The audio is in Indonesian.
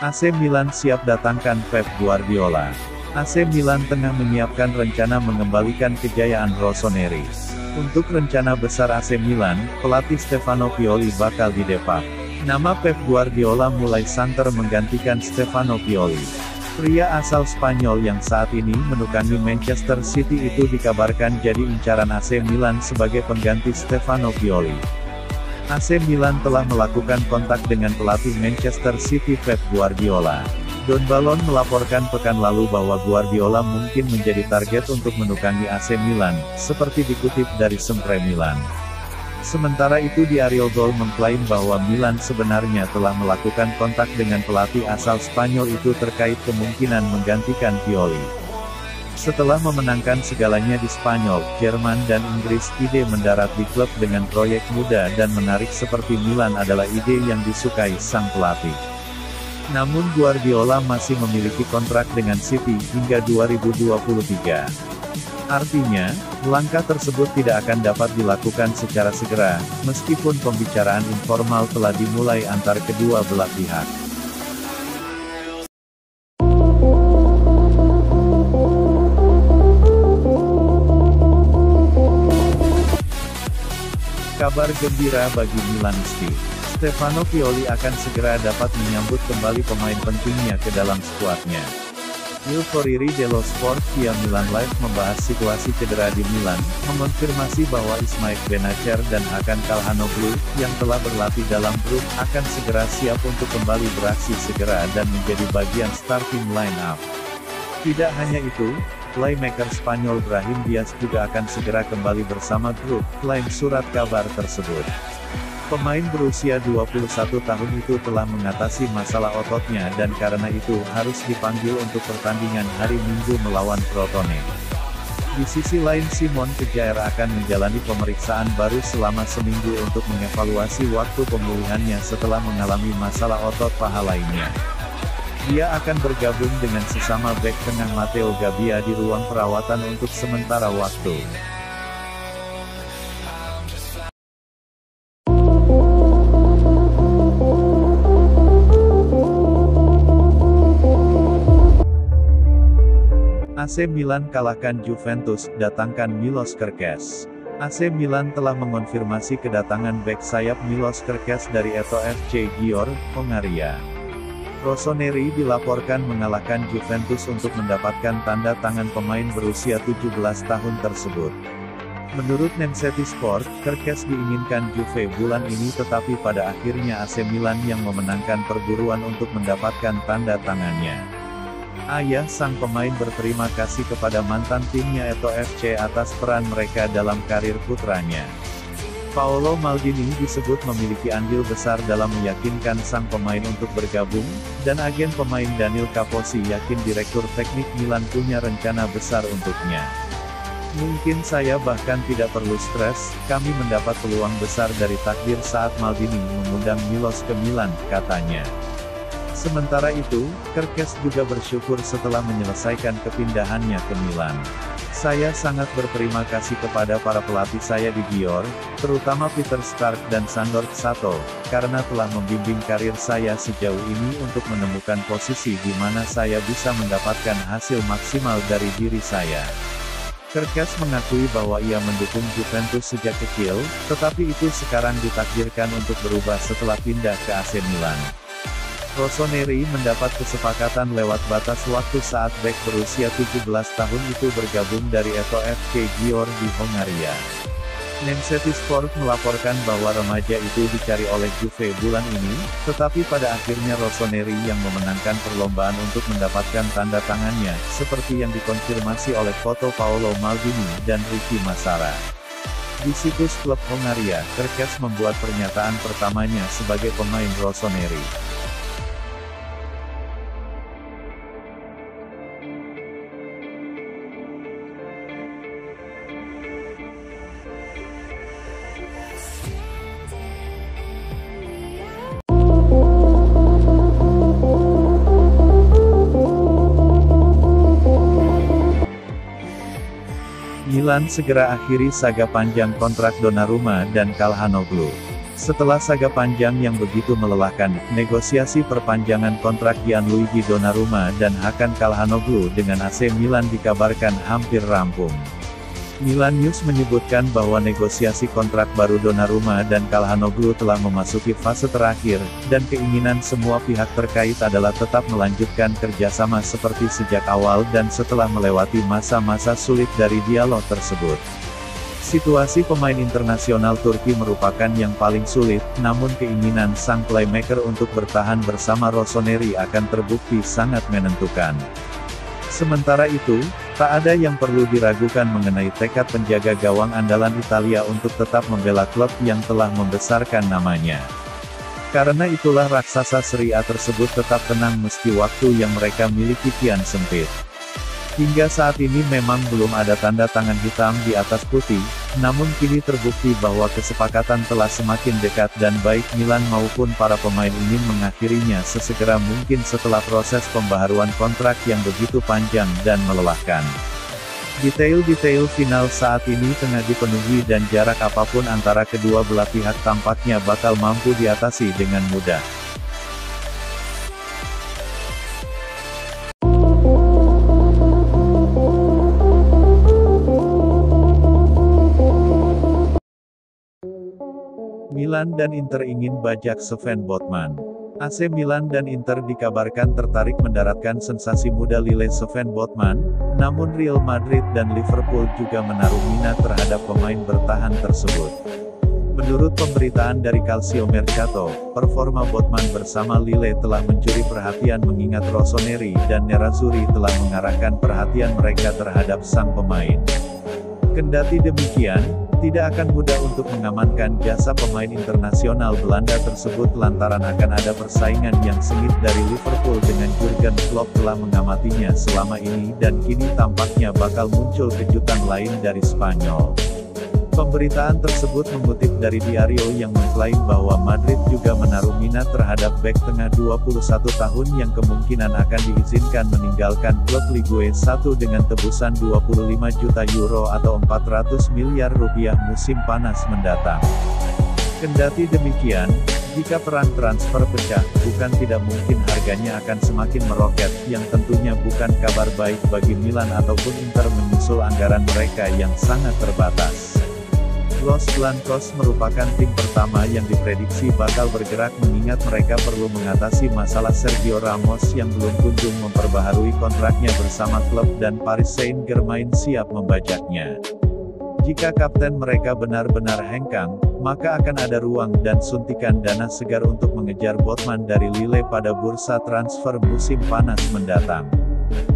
AC Milan siap datangkan Pep Guardiola. AC Milan tengah menyiapkan rencana mengembalikan kejayaan Rossoneri. Untuk rencana besar AC Milan, pelatih Stefano Pioli bakal didepak. Nama Pep Guardiola mulai santer menggantikan Stefano Pioli. Pria asal Spanyol yang saat ini menukangi Manchester City itu dikabarkan jadi incaran AC Milan sebagai pengganti Stefano Pioli. AC Milan telah melakukan kontak dengan pelatih Manchester City Pep Guardiola. Don Balon melaporkan pekan lalu bahwa Guardiola mungkin menjadi target untuk menukangi AC Milan, seperti dikutip dari Sempre Milan. Sementara itu Diario Gol mengklaim bahwa Milan sebenarnya telah melakukan kontak dengan pelatih asal Spanyol itu terkait kemungkinan menggantikan Pioli. Setelah memenangkan segalanya di Spanyol, Jerman dan Inggris, ide mendarat di klub dengan proyek muda dan menarik seperti Milan adalah ide yang disukai sang pelatih. Namun Guardiola masih memiliki kontrak dengan City hingga 2023. Artinya, langkah tersebut tidak akan dapat dilakukan secara segera, meskipun pembicaraan informal telah dimulai antar kedua belah pihak. Kabar gembira bagi Milanisti. Stefano Pioli akan segera dapat menyambut kembali pemain pentingnya ke dalam skuadnya. Il Corriere dello Sport via Milan Live membahas situasi cedera di Milan, mengonfirmasi bahwa Ismail Benacer dan Hakan Calhanoglu, yang telah berlatih dalam grup, akan segera siap untuk kembali beraksi segera dan menjadi bagian starting line-up. Tidak hanya itu, playmaker Spanyol Brahim Diaz juga akan segera kembali bersama grup, klaim surat kabar tersebut. Pemain berusia 21 tahun itu telah mengatasi masalah ototnya dan karena itu harus dipanggil untuk pertandingan hari Minggu melawan Crotone. Di sisi lain Simon Kjaer akan menjalani pemeriksaan baru selama seminggu untuk mengevaluasi waktu pemulihannya setelah mengalami masalah otot paha lainnya. Dia akan bergabung dengan sesama bek tengah Matteo Gabbia di ruang perawatan untuk sementara waktu. AC Milan kalahkan Juventus, datangkan Milos Kerkez. AC Milan telah mengonfirmasi kedatangan bek sayap Milos Kerkez dari Eto FC Győr, Hongaria. Rossoneri dilaporkan mengalahkan Juventus untuk mendapatkan tanda tangan pemain berusia 17 tahun tersebut. Menurut Nemzeti Sport, Kerkez diinginkan Juve bulan ini tetapi pada akhirnya AC Milan yang memenangkan perburuan untuk mendapatkan tanda tangannya. Ayah sang pemain berterima kasih kepada mantan timnya Eto FC atas peran mereka dalam karir putranya. Paolo Maldini disebut memiliki andil besar dalam meyakinkan sang pemain untuk bergabung, dan agen pemain Daniel Capozzi yakin direktur teknik Milan punya rencana besar untuknya. Mungkin saya bahkan tidak perlu stres, kami mendapat peluang besar dari takdir saat Maldini mengundang Milos ke Milan, katanya. Sementara itu, Kerkez juga bersyukur setelah menyelesaikan kepindahannya ke Milan. Saya sangat berterima kasih kepada para pelatih saya di Győr, terutama Peter Stark dan Sandor Sato, karena telah membimbing karir saya sejauh ini untuk menemukan posisi di mana saya bisa mendapatkan hasil maksimal dari diri saya. Kerkez mengakui bahwa ia mendukung Juventus sejak kecil, tetapi itu sekarang ditakdirkan untuk berubah setelah pindah ke AC Milan. Rossoneri mendapat kesepakatan lewat batas waktu saat bek berusia 17 tahun itu bergabung dari Eto FC Győr di Hongaria. Nemzeti Sport melaporkan bahwa remaja itu dicari oleh Juve bulan ini, tetapi pada akhirnya Rossoneri yang memenangkan perlombaan untuk mendapatkan tanda tangannya, seperti yang dikonfirmasi oleh foto Paolo Maldini dan Ricky Massara. Di situs klub Hongaria, Kerkez membuat pernyataan pertamanya sebagai pemain Rossoneri. Milan segera akhiri saga panjang kontrak Donnarumma dan Calhanoglu. Setelah saga panjang yang begitu melelahkan, negosiasi perpanjangan kontrak Gianluigi Donnarumma dan Hakan Calhanoglu dengan AC Milan dikabarkan hampir rampung. Milan News menyebutkan bahwa negosiasi kontrak baru Donnarumma dan Calhanoglu telah memasuki fase terakhir, dan keinginan semua pihak terkait adalah tetap melanjutkan kerjasama seperti sejak awal dan setelah melewati masa-masa sulit dari dialog tersebut. Situasi pemain internasional Turki merupakan yang paling sulit, namun keinginan sang playmaker untuk bertahan bersama Rossoneri akan terbukti sangat menentukan. Sementara itu, tak ada yang perlu diragukan mengenai tekad penjaga gawang andalan Italia untuk tetap membela klub yang telah membesarkan namanya. Karena itulah raksasa Serie A tersebut tetap tenang meski waktu yang mereka miliki kian sempit. Hingga saat ini memang belum ada tanda tangan hitam di atas putih, namun kini terbukti bahwa kesepakatan telah semakin dekat dan baik Milan maupun para pemain ingin mengakhirinya sesegera mungkin setelah proses pembaharuan kontrak yang begitu panjang dan melelahkan. Detail-detail final saat ini tengah dipenuhi dan jarak apapun antara kedua belah pihak tampaknya bakal mampu diatasi dengan mudah. Milan dan Inter ingin bajak Sven Botman. AC Milan dan Inter dikabarkan tertarik mendaratkan sensasi muda Lille Sven Botman, namun Real Madrid dan Liverpool juga menaruh minat terhadap pemain bertahan tersebut. Menurut pemberitaan dari Calcio Mercato, performa Botman bersama Lille telah mencuri perhatian mengingat Rossoneri dan Nerazzurri telah mengarahkan perhatian mereka terhadap sang pemain. Kendati demikian, tidak akan mudah untuk mengamankan jasa pemain internasional Belanda tersebut lantaran akan ada persaingan yang sengit dari Liverpool dengan Jurgen Klopp telah mengamatinya selama ini dan kini tampaknya bakal muncul kejutan lain dari Spanyol. Pemberitaan tersebut mengutip dari Diario yang mengklaim bahwa Madrid juga menaruh minat terhadap bek tengah 21 tahun yang kemungkinan akan diizinkan meninggalkan klub Ligue 1 dengan tebusan 25 juta euro atau 400 miliar rupiah musim panas mendatang. Kendati demikian, jika perang transfer pecah, bukan tidak mungkin harganya akan semakin meroket, yang tentunya bukan kabar baik bagi Milan ataupun Inter menyusul anggaran mereka yang sangat terbatas. Los Blancos merupakan tim pertama yang diprediksi bakal bergerak mengingat mereka perlu mengatasi masalah Sergio Ramos yang belum kunjung memperbaharui kontraknya bersama klub dan Paris Saint-Germain siap membajaknya. Jika kapten mereka benar-benar hengkang, maka akan ada ruang dan suntikan dana segar untuk mengejar Botman dari Lille pada bursa transfer musim panas mendatang.